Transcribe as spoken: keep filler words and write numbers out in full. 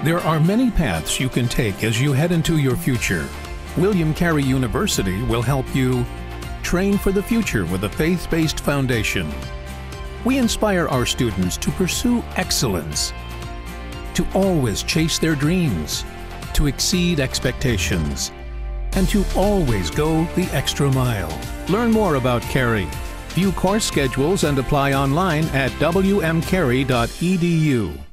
There are many paths you can take as you head into your future. William Carey University will help you train for the future with a faith-based foundation. We inspire our students to pursue excellence, to always chase their dreams, to exceed expectations, and to always go the extra mile. Learn more about Carey. View course schedules and apply online at w m carey dot e d u.